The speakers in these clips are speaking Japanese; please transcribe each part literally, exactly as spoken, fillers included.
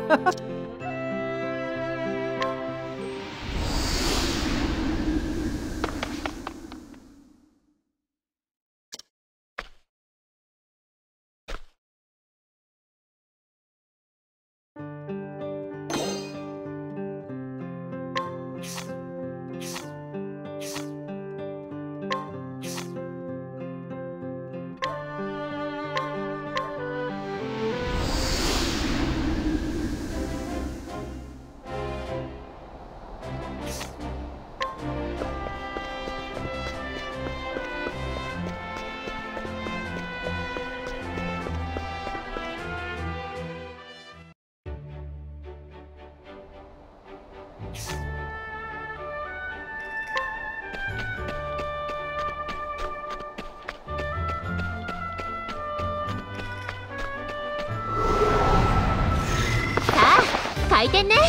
回転ね。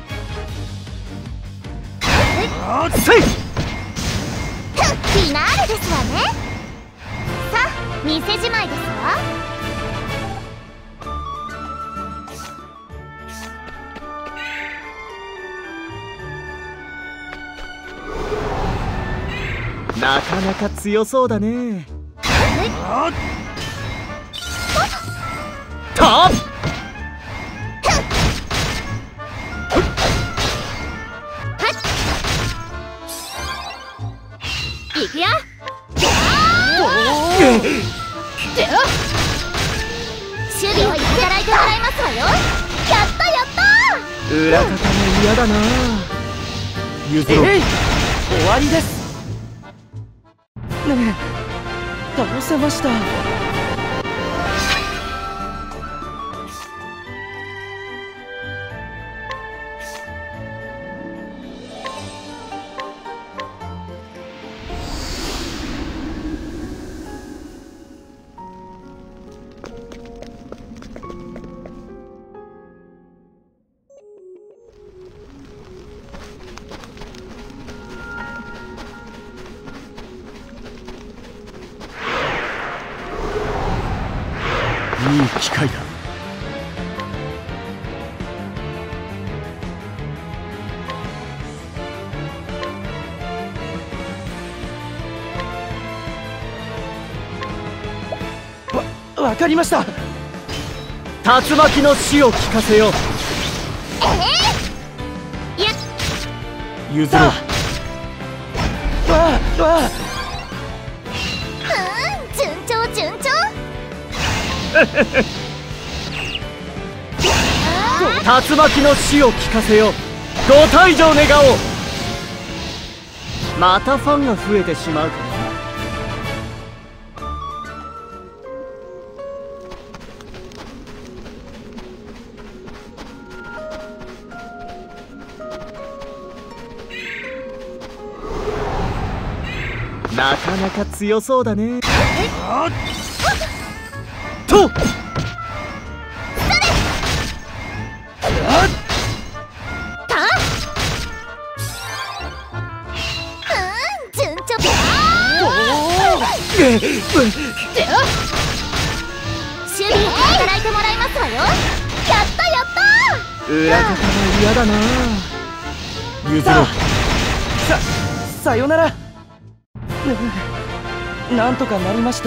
フィナーレですわね。さあ店じまいですわ。 なかなか強そうだね。たっいくよ。守備をいただいてもらいますわよ。やったやった。 裏方も嫌だな。譲ろう。 えい、終わりです。ねえ、倒せました。 いい機会だ。 わ、わかりました。 竜巻の死を聞かせよう。 えー、いや譲ろう。 わあわあ、 うん、順調順調。 竜巻の死を聞かせよう。ご退場願おう。またファンが増えてしまうからな。なかなか強そうだね。と守備をいただいてもらいますわよ。やったやった。 裏方も嫌だな。譲ろう。 さ、さよなら。なんとかなりました。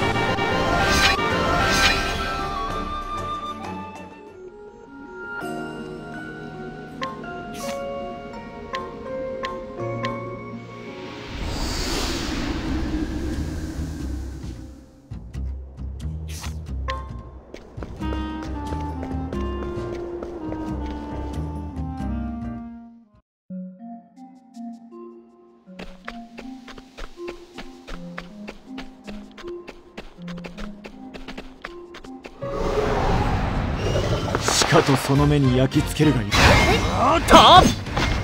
かとその目に焼き付けるがいい。たっ、 す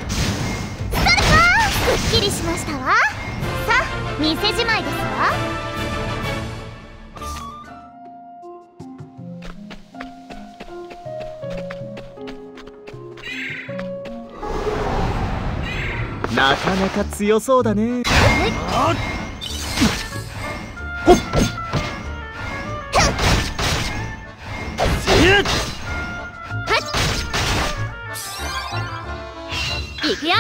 っきりしましたわ。さあ店じまいですわ。 なかなか強そうだね。ほっ行くよ。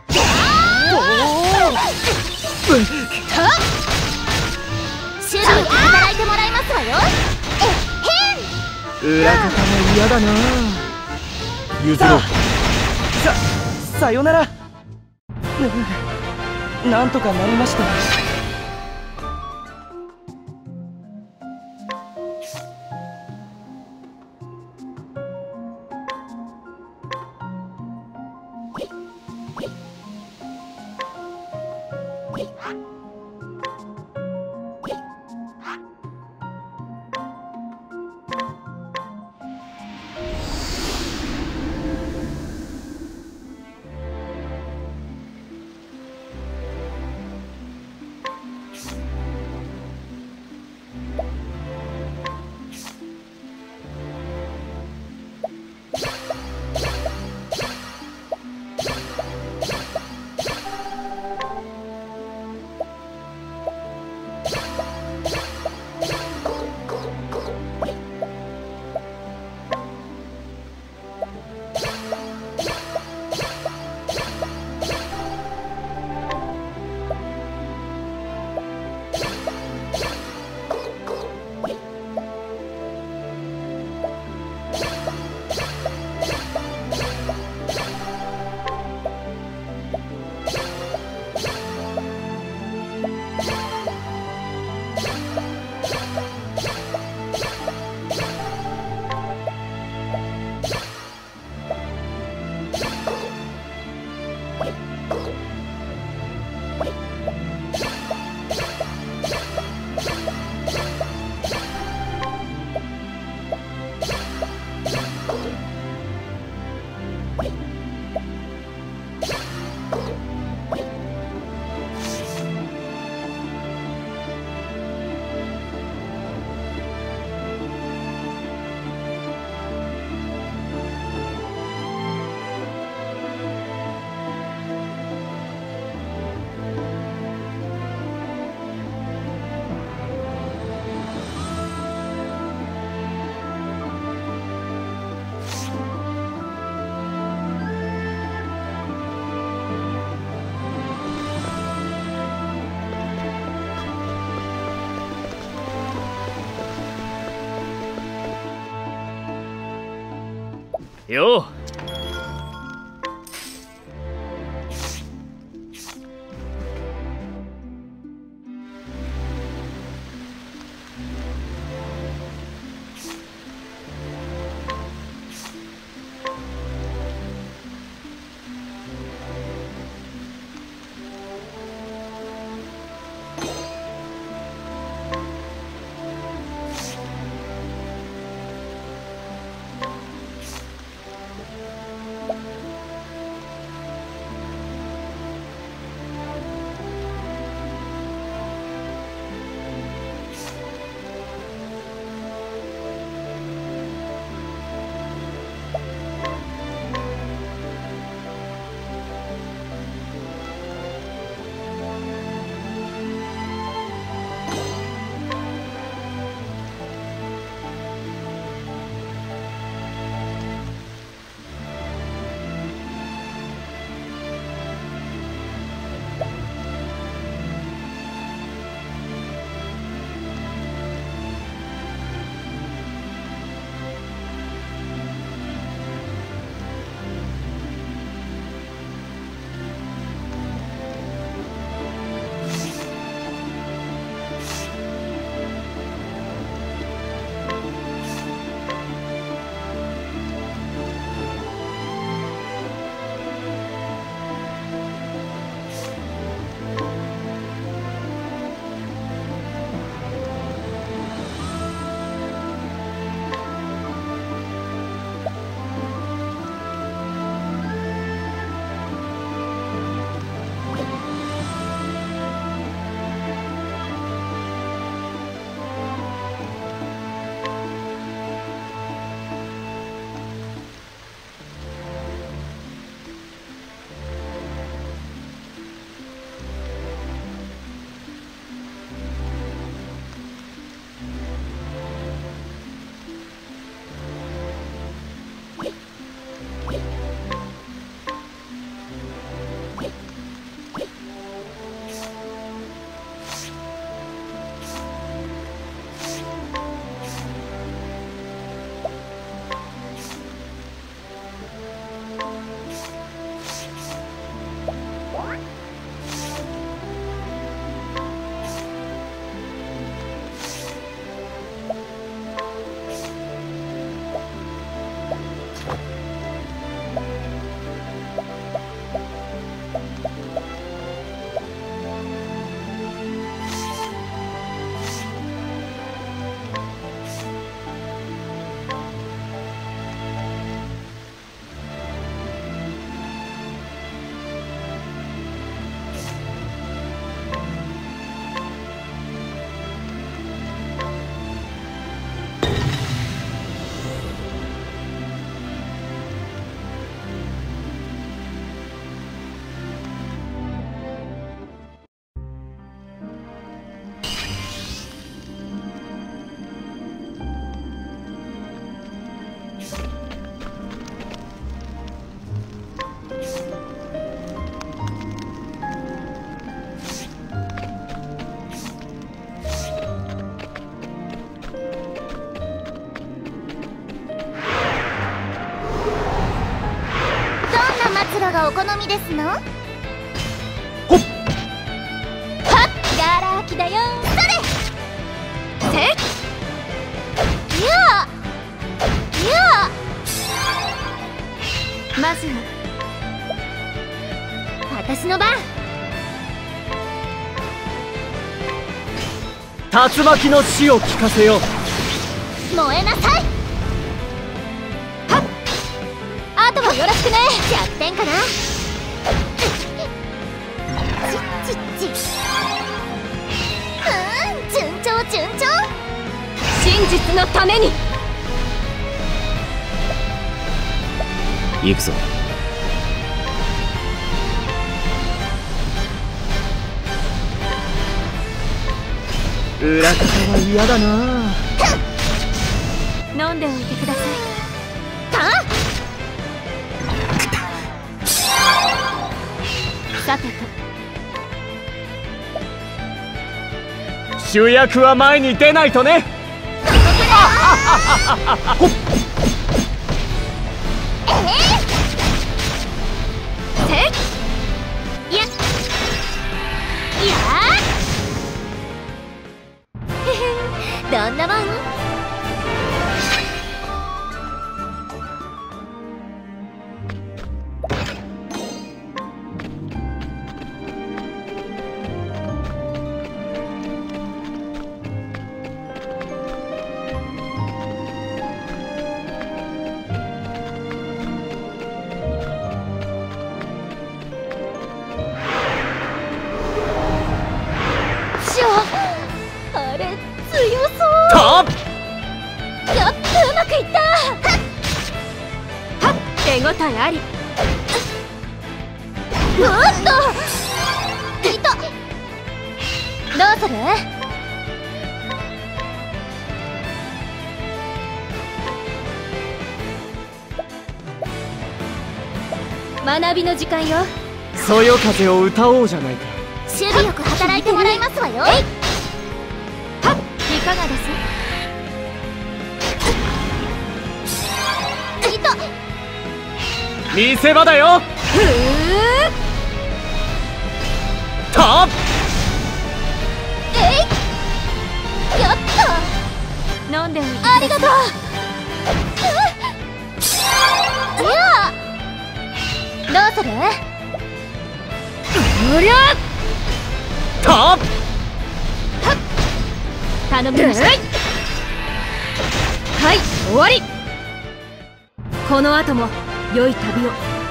守備を働いてもらいますわよ。え裏方も嫌だな。譲ろう。 ささよなら。うん、なんとかなりました。 よう。 がお好みですの？ ほっはっ、ガラ空きだよ。それせっいやいや、まずは私の番。 竜巻の死を聞かせよ。 燃えなさい。はっ、あとはよろしくね。弱点かな。ちっちっち。うん、順調順調。真実のために行くぞ。裏方は嫌だな。 飲んでおいてください。さてと、 主役は前に出ないとね。 ええせっいやいやへへん、どんなもん？あれ強そう。 たっやっとうまくいった。はっ、手応えあり。おっといた。どうする？学びの時間よ。 そよ風を歌おうじゃないか。 守備よく働いてもらいますわよ。はっ、いかがです？いた。 見せ場だよ。 ふうたっえい、やった。飲んでおいてください。ありがとう。いや、どうする？おりゃたっ頼みました。はい、終わり。この後も良い旅を。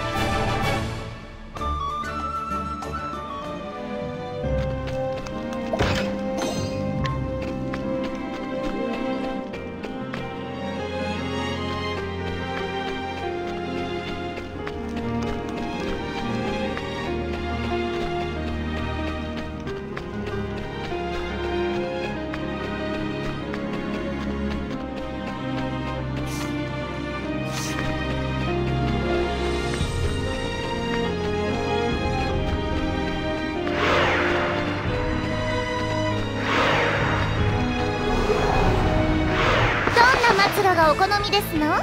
末路がお好みですの？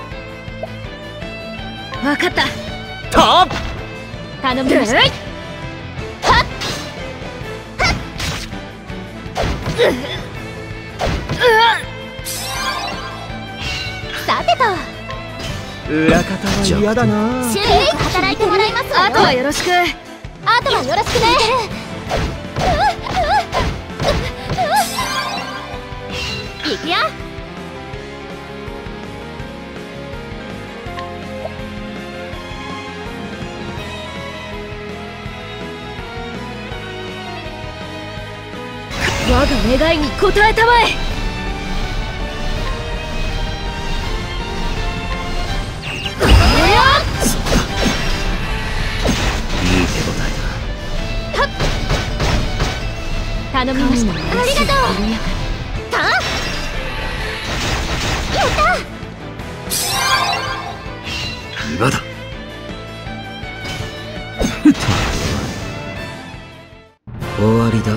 わかった。 たっ頼みました。はっはっうっうっさてと、 裏方は嫌だな。 週よく働いてもらいますわよ。あとはよろしく。あとはよろしくね。いくよ。我が願いに応えたまえ。 いい手応えだ。 はっ頼みました。ありがとう。たやった。 今だ。終わりだ。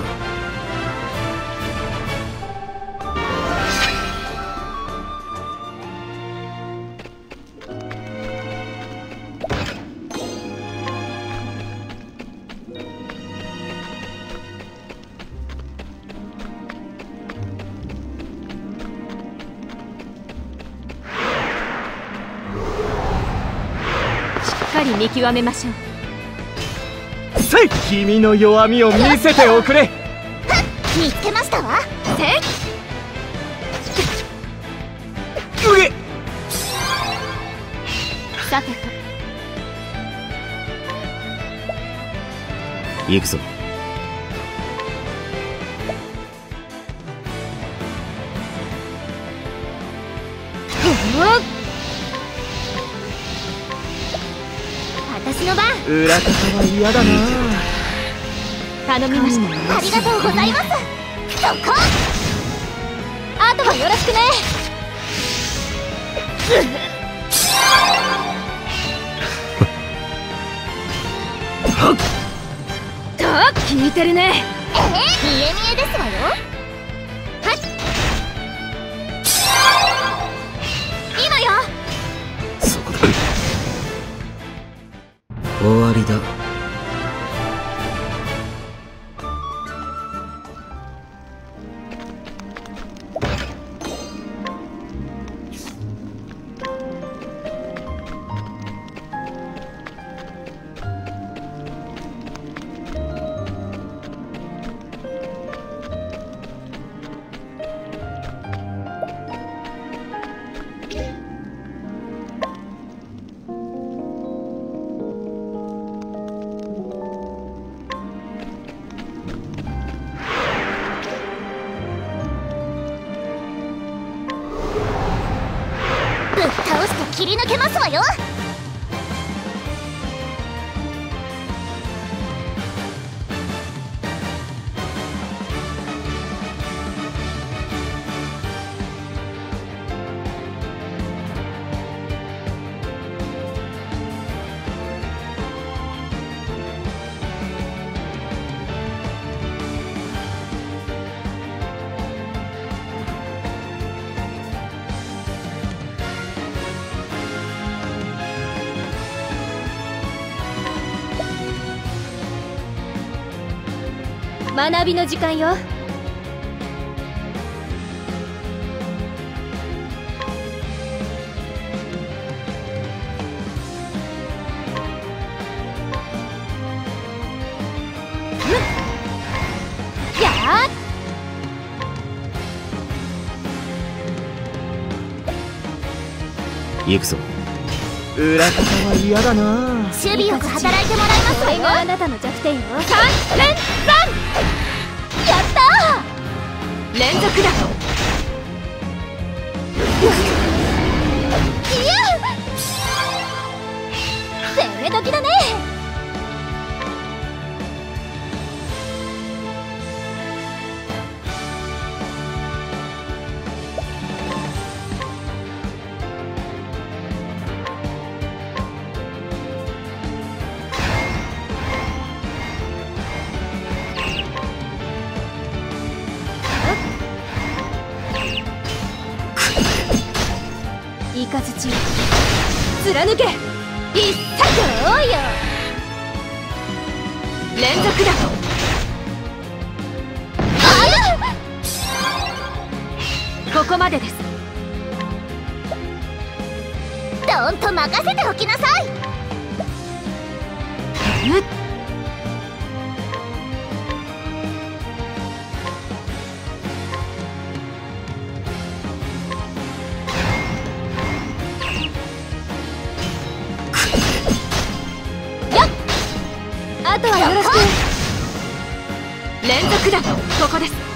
かり見極めましょう。 せい、君の弱みを見せておくれ。 見つけましたわ。せいうげ。 さてと行くぞ。 私の番。 裏方は嫌だな。 頼みました。ありがとうございます。そこ。あとはよろしくね。聞いてるね。ええ、見え見えですわよ。はっ、今よ。 そこだ。終わりだ。 ぶっ倒して切り抜けますわよ。学びの時間よ。やあ、 行くぞ。 裏方は嫌だな。 守備よく働いてもらいますわよ。あなたの弱点よ。三連三。やったー。連続だ。いや、攻め時だね。イカズチ貫け必殺王よ。連続だ。ここまでです。どんと任せておきなさい。うっ、あとはよろしく。連続だ。ここです。